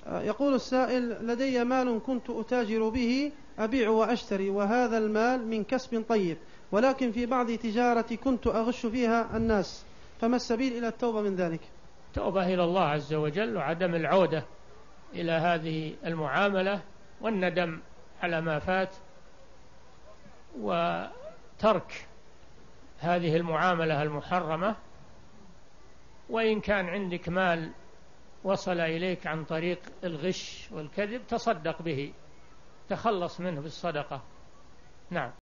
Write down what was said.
يقول السائل: لدي مال كنت أتاجر به، أبيع وأشتري، وهذا المال من كسب طيب، ولكن في بعض تجارتي كنت أغش فيها الناس، فما السبيل إلى التوبة من ذلك؟ توبة إلى الله عز وجل، وعدم العودة إلى هذه المعاملة، والندم على ما فات، وترك هذه المعاملة المحرمة. وإن كان عندك مال وصل إليك عن طريق الغش والكذب، تصدق به، تخلص منه بالصدقة. نعم.